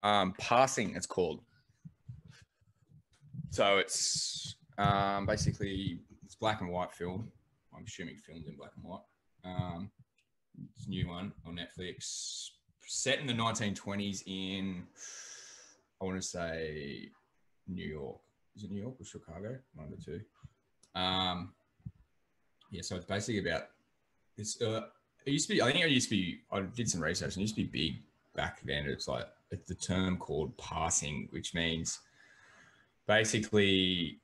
Passing, it's called. So it's basically it's black and white film. I'm assuming filmed in black and white. It's a new one on Netflix, set in the 1920s in, I want to say, New York. Is it New York or Chicago? One of the two. Yeah, so it's basically about this. It used to be. I think it used to be. I did some research. And it used to be big back then. It's like it's the term called passing, which means basically,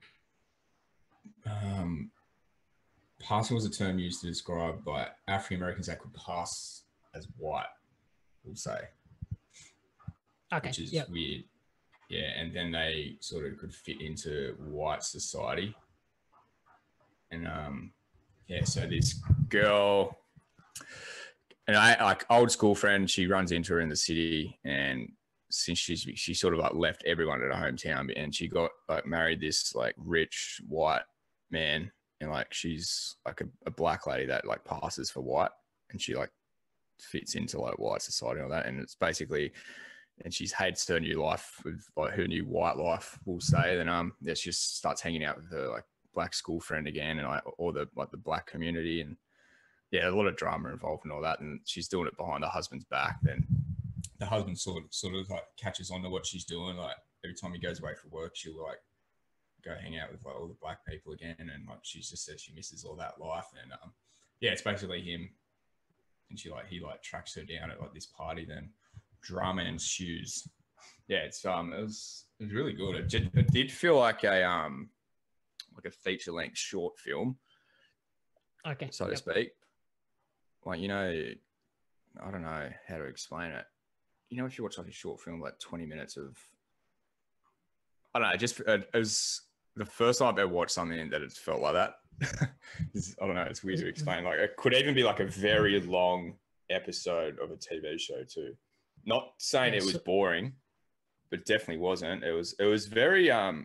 passing was a term used to describe by African Americans that could pass as white. We'll say, okay, which is weird. Yeah, and then they sort of could fit into white society. And yeah, so this girl, and I like old school friend, she runs into her in the city, and since she sort of like left everyone at her hometown, and she got like married this like rich white man, and like she's like a black lady that like passes for white, and she like fits into like white society and all that, and it's basically. And she hates her new life with like her new white life, we'll say. Then yeah, she just starts hanging out with her like black school friend again, and like all the like the black community, and yeah, a lot of drama involved and all that. And she's doing it behind the husband's back. Then the husband sort of like catches on to what she's doing. Like every time he goes away for work, she'll like go hang out with like all the black people again, and like she just says she misses all that life. And yeah, it's basically him, and he tracks her down at like this party. Then drama ensues. Yeah, it was really good. It did feel like a feature length short film, okay, so to speak. Like, you know, I don't know how to explain it. You know, if you watch like a short film, like 20 minutes of, I don't know, it was the first time I've ever watched something that it felt like that. I don't know, it's weird to explain. Like, it could even be like a very long episode of a TV show too. Not saying it was boring, but it definitely wasn't. It was very like,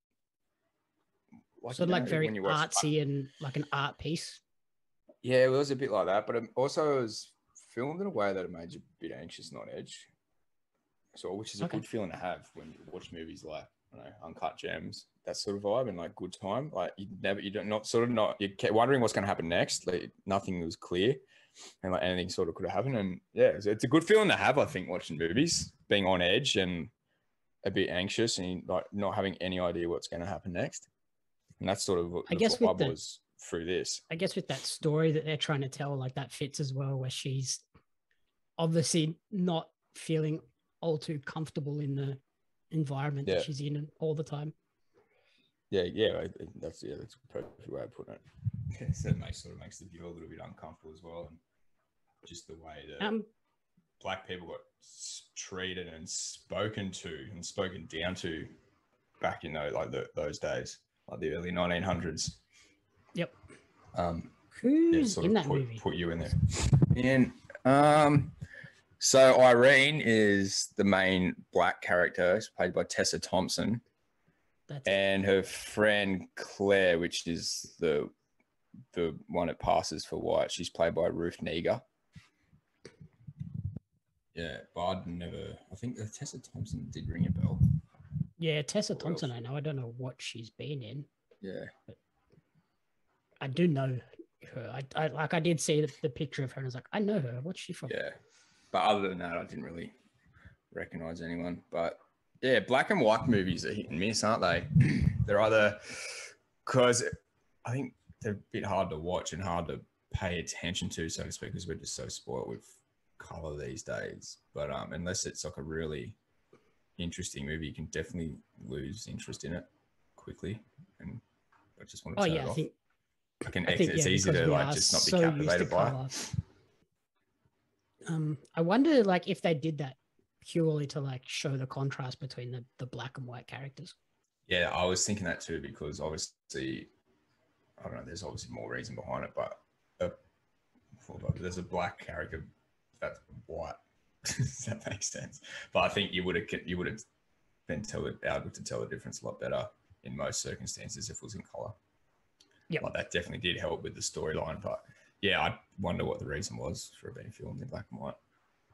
so like very artsy and like an art piece. Yeah, it was a bit like that, but it also was filmed in a way that it made you a bit anxious and on edge. So, which is a good feeling to have when you watch movies like, you know, Uncut Gems, that sort of vibe, and like Good Time. Like you're wondering what's going to happen next. Like nothing was clear. And like anything sort of could have happened. And yeah, it's a good feeling to have, I think, watching movies, being on edge and a bit anxious and like not having any idea what's going to happen next. And that's sort of what the vibe was through this. I guess with that story that they're trying to tell, like that fits as well, where she's obviously not feeling all too comfortable in the environment that she's in all the time. Yeah, that's a perfect way of putting it. So it makes the viewer a little bit uncomfortable as well, and just the way that black people got treated and spoken down to back in those days, like the early 1900s. Yep. Who's in that movie? Put you in there. And so Irene is the main black character. It's played by Tessa Thompson. And her friend Claire, which is the one that passes for white, she's played by Ruth Negga. Yeah, but I think Tessa Thompson did ring a bell. Yeah, Tessa Thompson, I know. I don't know what she's been in. Yeah. But I do know her. I did see the picture of her and I was like, I know her. What's she from? Yeah. But other than that, I didn't really recognize anyone. But yeah, black and white movies are hit and miss, aren't they? They're either, because I think they're a bit hard to watch and hard to pay attention to, so to speak, because we're just so spoiled with color these days. But unless it's like a really interesting movie, you can definitely lose interest in it quickly. And I just want to turn it off. It's easy to like just not be captivated by it. I wonder like if they did that purely to like show the contrast between the black and white characters. Yeah, I was thinking that too, because obviously, I don't know, there's obviously more reason behind it, but there's a black character that's white. Does that make sense? But I think you would have been able to tell the difference a lot better in most circumstances if it was in color. Yeah, like that definitely did help with the storyline. But yeah, I wonder what the reason was for it being filmed in black and white.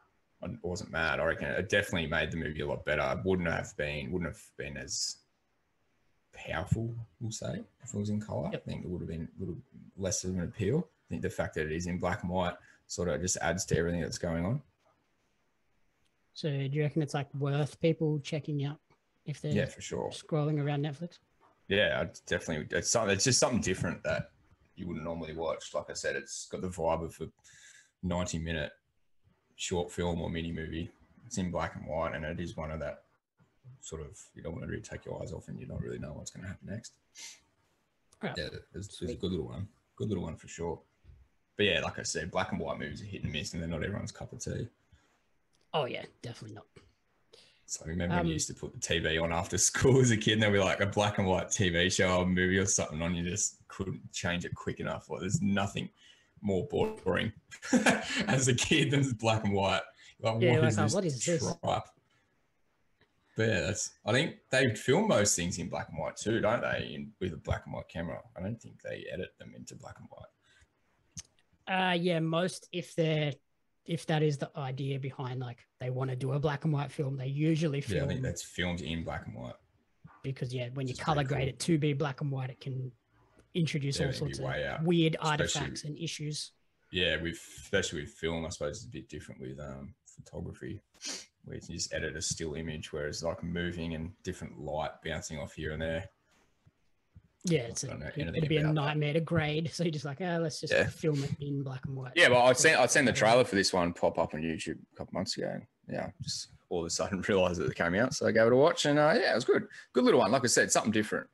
wasn't mad. I reckon it definitely made the movie a lot better. It wouldn't have been as powerful, we'll say, if it was in color. Yep. I think it would have been a little less of an appeal. I think the fact that it is in black and white sort of just adds to everything that's going on. So do you reckon it's like worth people checking out if they're for sure scrolling around Netflix? Yeah, it's just something different that you wouldn't normally watch. Like I said, it's got the vibe of a 90-minute short film or mini movie. It's in black and white, and it is one of that sort of, you don't want to really take your eyes off and you don't really know what's going to happen next. Right. Yeah, it's a good little one for sure. But yeah, like I said, black and white movies are hit and miss, and they're not everyone's cup of tea. Oh yeah, definitely not. So I remember when you used to put the TV on after school as a kid, and there'd be like a black and white TV show or movie or something on, you just couldn't change it quick enough. Like, there's nothing more boring as a kid than black and white. Like, what is this? Tripe? But yeah, I think they film most things in black and white too, don't they? With a black and white camera. I don't think they edit them into black and white. Yeah, most, if that is the idea behind, like, they want to do a black and white film, they usually film. Yeah, I think that's filmed in black and white. Because when you color grade it to be black and white, it can introduce all sorts of weird artifacts and issues. Yeah, especially with film, I suppose it's a bit different with photography, where you just edit a still image, whereas like moving and different light bouncing off here and there. Yeah, it'd be a nightmare to grade. So you're just like, let's just film it in black and white. Yeah, well, I'd seen the trailer for this one pop up on YouTube a couple months ago. Yeah, just all of a sudden realised that it came out, so I gave it a watch, and it was good. Good little one. Like I said, something different.